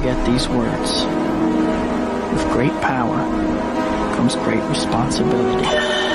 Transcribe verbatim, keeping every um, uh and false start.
forget these words. With great power comes great responsibility.